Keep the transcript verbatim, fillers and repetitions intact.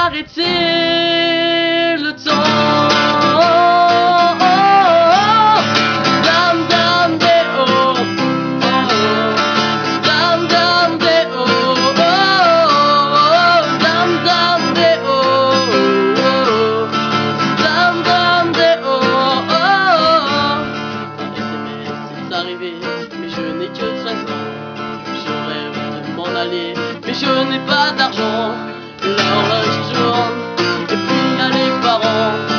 arrêter le temps. Dam dam de oh, oh, dam dam de oh, oh, dam dam de oh, oh, dam dam de oh, oh. Un S M S est arrivé, mais je n'ai que treize ans. Je rêve de m'en aller, mais je n'ai pas d'argent. L'horloge tourne, et puis y a les parents.